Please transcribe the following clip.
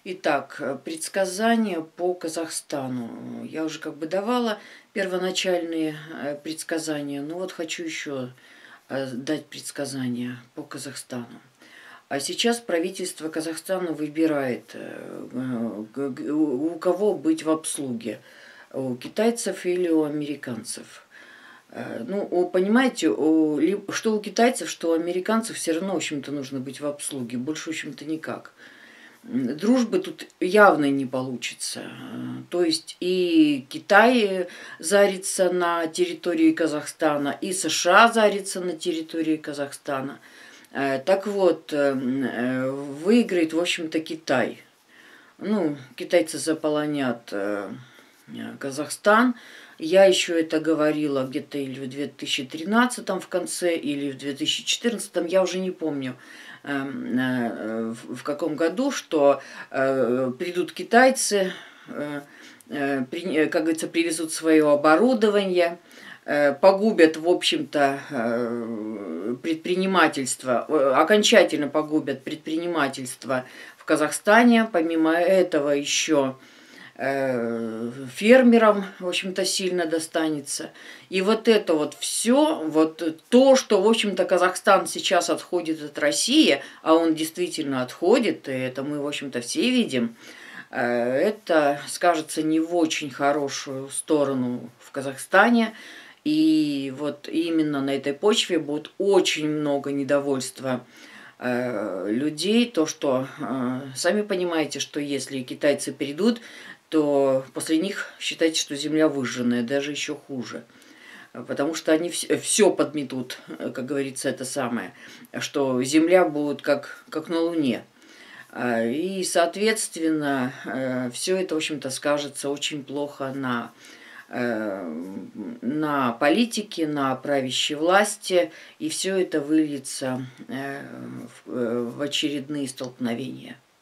Итак, предсказания по Казахстану. Я уже как бы давала первоначальные предсказания, но вот хочу еще дать предсказания по Казахстану. А сейчас правительство Казахстана выбирает, у кого быть в обслуге, у китайцев или у американцев. Ну, понимаете, что у китайцев, что у американцев все равно, в общем-то, нужно быть в обслуге. Больше, в общем-то, никак. Дружбы тут явно не получится. То есть и Китай зарится на территории Казахстана, и США зарится на территории Казахстана. Так вот, выиграет, в общем-то, Китай. Ну, китайцы заполонят Казахстан. Я еще это говорила где-то или в 2013 в конце, или в 2014, я уже не помню, в каком году, что придут китайцы, как говорится, привезут свое оборудование, погубят, в общем-то, предпринимательство, окончательно погубят предпринимательство в Казахстане. Помимо этого еще фермерам, в общем-то, сильно достанется. И вот это вот все, вот то, что, в общем-то, Казахстан сейчас отходит от России, а он действительно отходит, и это мы, в общем-то, все видим, это скажется не в очень хорошую сторону в Казахстане. И вот именно на этой почве будет очень много недовольства людей, то, что сами понимаете, что если китайцы придут, то после них считайте, что земля выжженная, даже еще хуже. Потому что они все подметут, как говорится, это самое, что земля будет как на Луне. И, соответственно, все это, в общем-то, скажется очень плохо на политике, на правящей власти, и все это выльется в очередные столкновения.